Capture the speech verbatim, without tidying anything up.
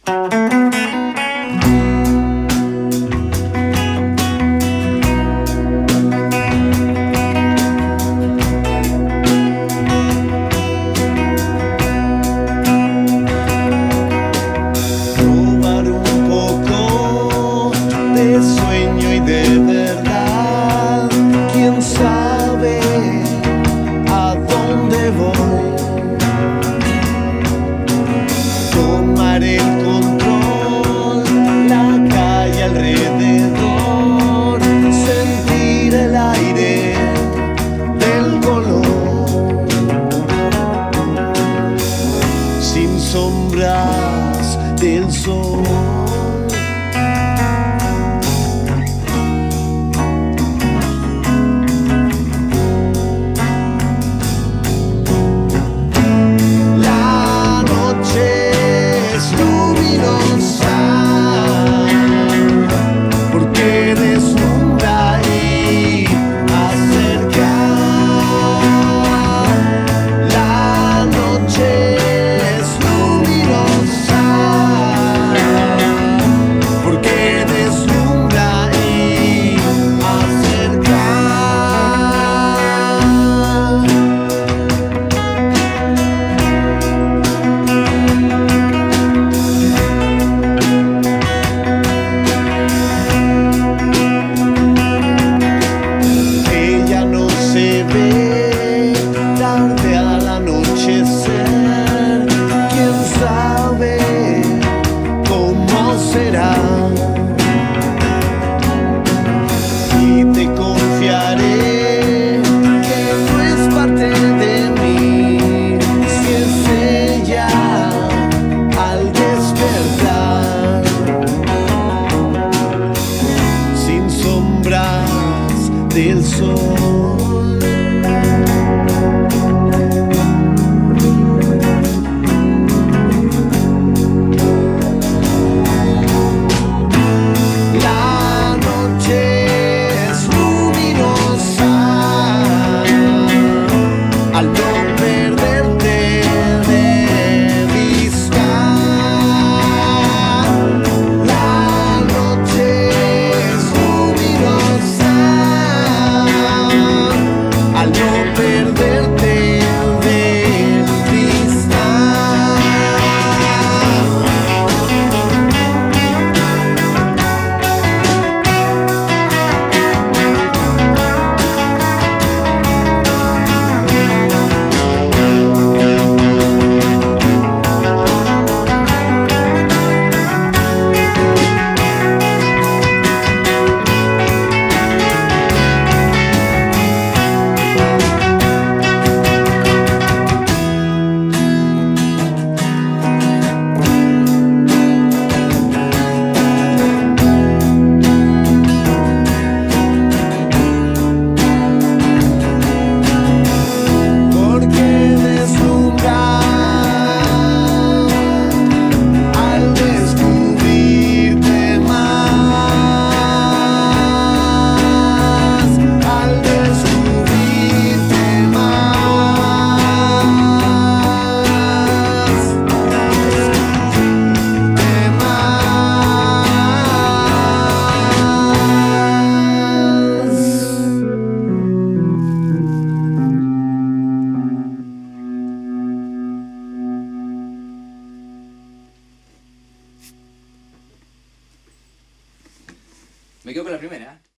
Sueño y de verdad, quién sabe a dónde voy. Tomar el control, la calle alrededor, sentir el aire del color, sin sombras del sol. Será y te confiaré que no es parte de mí, si es ella al despertar, sin sombras del sol. Me quedo con la primera.